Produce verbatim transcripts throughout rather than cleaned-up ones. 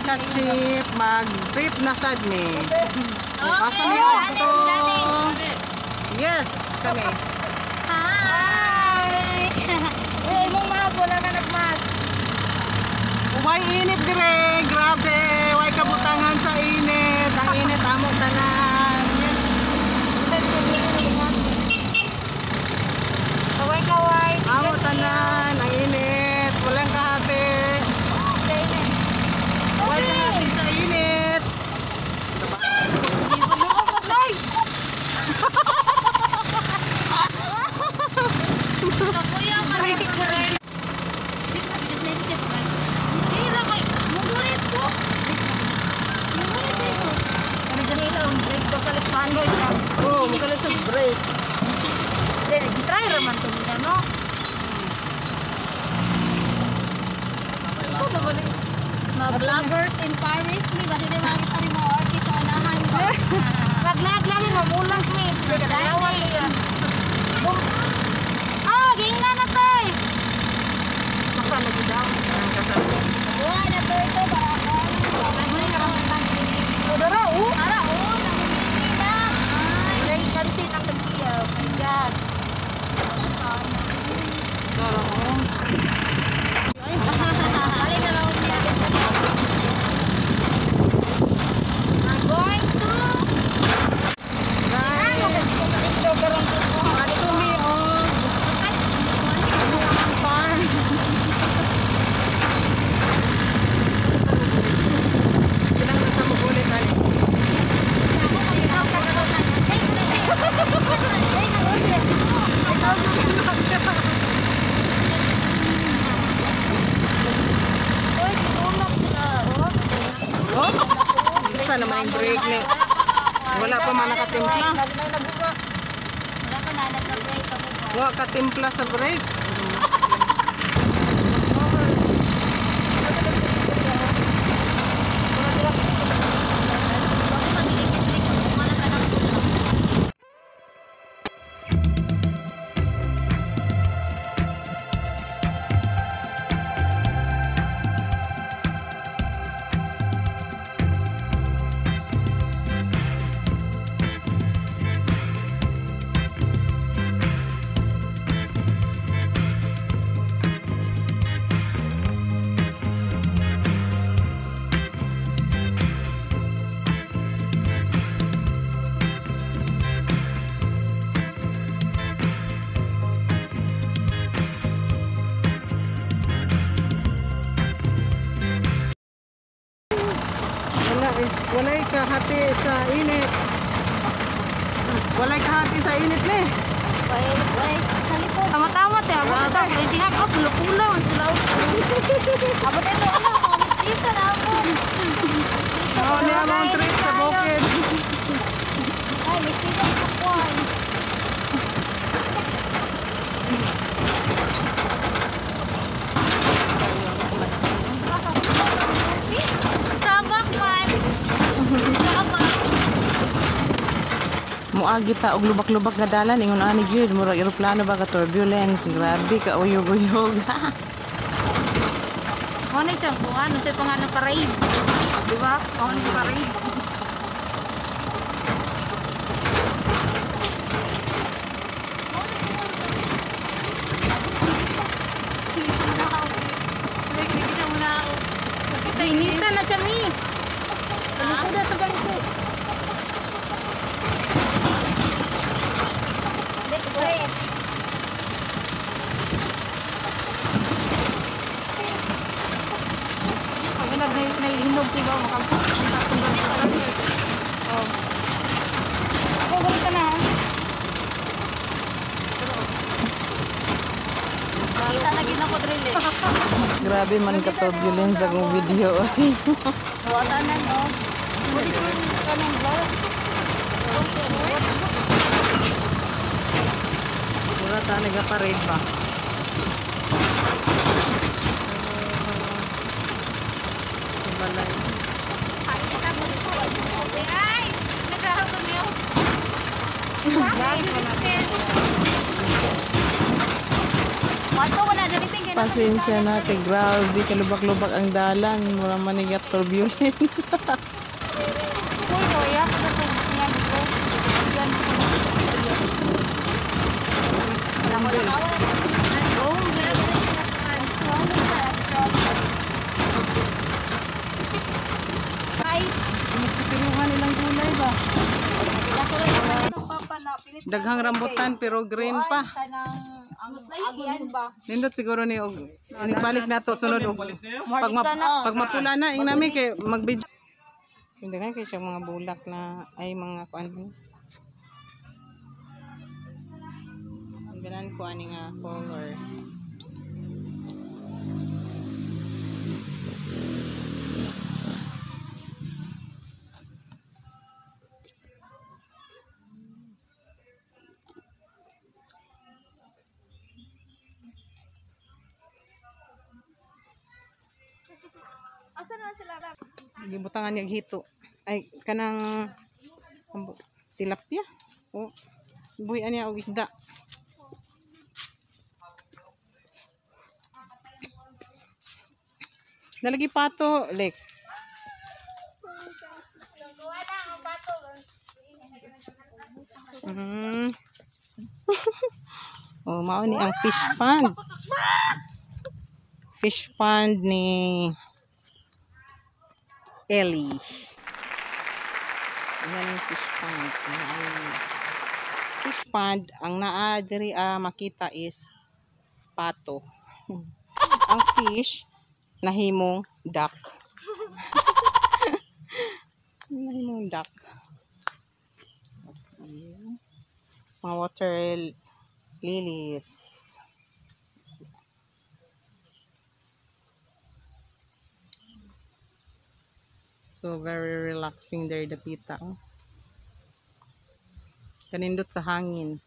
ka-chip, mag-trip na sad ni. Asa ni ato? Yes, kami. Hi! Uy, mong mahal, wala na nagmas. Way init dire, grabe. Way kabutangan sa init. Ang init amo tanan. Yes. Kaway, kaway. Amo tanan, ang init. Walang kahati. Way kahati sa init. Kuya, maraming maraming. Sira kay, mugurit po. Mugurit po. Ano dyan ito? Break ko kalit paano ito? Oo, magalit sa break. Then, try raman ito niya, no? Ito ba ba rin? Mga vloggers in Paris, mi ba din makita rin mga artist sa unahan? Vlog lagi mamulang mi. Nagdalawan niya. Ah, ging na na to eh. Maka lagi daw. Ang kasal. Wah, na to ito barakon. Barakon karamdaman. Udara oh. Ara oh, namimili na. Ay, dai kansin ang tagiyaw. My God. Oo. Balik na lang niya dito. I'm going to Guys, ito karon ko. ato mi og ang farm. Bilang na sa magulit ay. Oh, isa naman yung break ni. Wala pa man nakatimpla. Wala pa na nag-break ako. Wala katimpla sa break. Wala eh. Walay kahati sa init. Walay kahati sa init ni. Wala, wala sa likod. Tama-tama te, abot ito. Hindi ako, pula-pula. Sila abot ito, ano, kumis-isa na ako. Oo, niya mga trip sa bukid. Ay, may sila ko po. Sabak man. Sabak. Muagi ta og lubak-lubak nga dalan ingon ani gyud murag eroplano ba ka turbulence, grabe ka uyog-uyog. Ano siya kung ano siya pangalan parade. Di ba? Ano si parade? Inita na siya mi. Ano ko na sa bangko? Wait. Pag nag-hinog diba makapagsundan sa parade. Oh. Ako gulit ka na ha? Kita lagi na ko drill eh. Grabe man ka turbulence sa kong video. Watanan no. Pwede ko kanang vlog. Wala ta nagaparade ba? Balay. Ay, kita mo dito. Ay, nagkahapon niyo. Lagi ko natin. Wato wala na rin tingin. Pasensya na kay grabe kalubak-lubak ang dalan, mura manigat turbulence. Uy, no, ya. Yan ko. Yan ko. Wala mo lang ako. Oh, Ay, Pinuhan nilang gulay ba? Daghang rambutan pero green pa. ang ba? Nindot siguro ni og inibalik nato sunod og pag ma, pag mapula na ing nami kay magbidyo. Daghang kay siya mga bulak na ay mga kuan. Ang ganan ko ani nga color. Asa na sila ra? Gibutangan niya hito. Ay kanang ambo- tilapia. O buhi niya og isda. Nalagi pato, lek. Wala ang bato. Mm. Oh, mao ni ang fish pond. Fish pond ni Ellie. Yan ang fish pond. Ang fish pond, ang naa diri ah, makita is pato. Ang fish nahimong duck. Nahimong duck. Mga water lilies. So very relaxing there the pita. Oh. Kanindot sa hangin.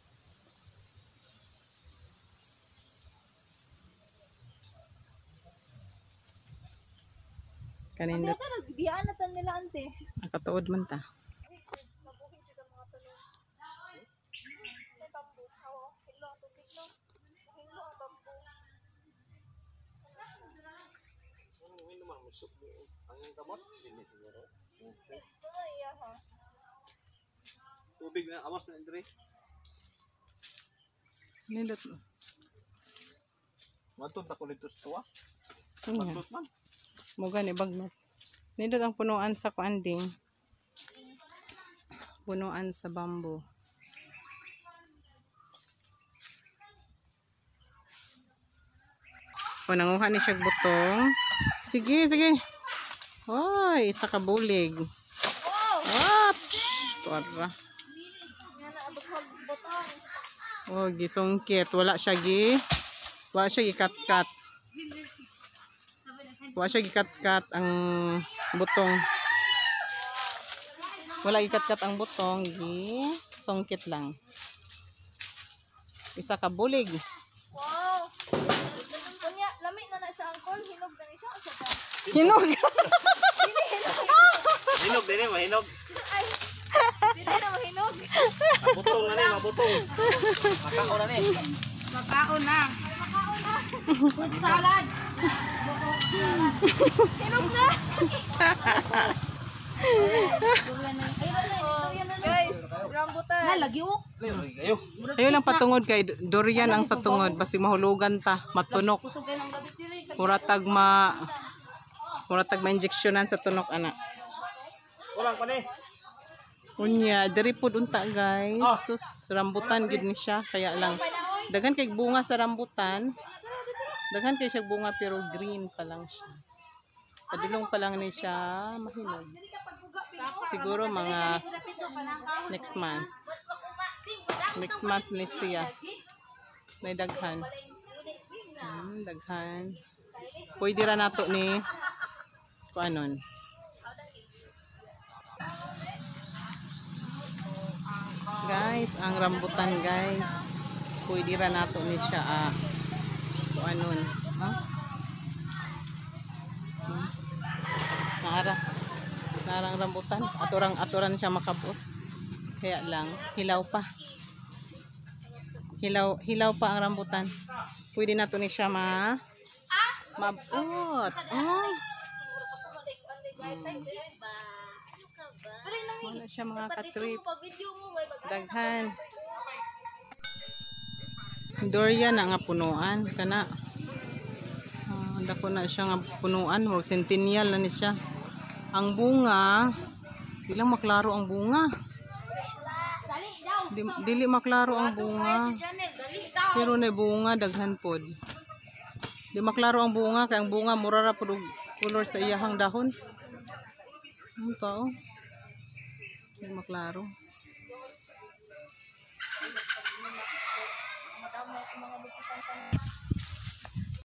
Kanindot. Nagbiyaan na tan nila ante. Ang katuod man ta. Tubig na amas na Andre. Nindot. Matod ako dito sa tuwa. Ano Matod man. Muga ni bagnot. Nindot ang punuan sa kuanding. Punuan sa bamboo. O nanguha ni siya butong. Sige, sige. Hoy, isa ka bulig. Oh! Tuara. Oh, gisungkit. Wala siya gi. Wala siya gikat-kat. Wala siya gikat-kat ang butong. Wala gikat-kat ang butong. Gi. Sungkit lang. Isa ka bulig. Wow. Kunya, lamig na na siya angkol, hinog na ni siya asa ba? Hinog. Hinog din eh, mahinog. Ay. Dili na mahinog. Mabutong na ni, mabutong. Makaon na ni. Makaon na. Makaon na. Fruit salad. Hinog na. Guys, rambutan. Nalagi oh. Ayo. Ayaw lang patungod kay durian ang sa tungod. Basi mahulugan ta. Matunok. Muratag ma... Muratag ma-injeksyonan sa tunok, anak. Kurang pa ni. Unya, diri po unta guys. Sus, rambutan gid ni siya. Kaya lang, daghan kay bunga sa rambutan. Daghan kay siya bunga pero green pa lang siya. Padulong pa lang ni siya mahinog. Siguro mga next month. Next month ni siya. May daghan. Hmm, daghan. Pwede ra nato ni kuanon. Guys, ang rambutan guys. Pwede ra nato ni siya ah, kuanon. Ha? Hmm. Naara. Narang rambutan. Aturang aturan siya makabot. Kaya lang hilaw pa. Hilaw hilaw pa ang rambutan. Pwede na to ni siya ma mabot. Oh. Wala siya mga katrip. Daghan. Durian na nga punuan. Kana. Uh, dako na siya nga punuan. Or centennial na ni siya. Ang bunga. Bilang maklaro ang bunga. Di, dili maklaro ang bunga. Pero na bunga daghan pod. Di maklaro ang bunga kay ang bunga mura ra pod og color sa iyahang dahon. Ang tao. Di maklaro.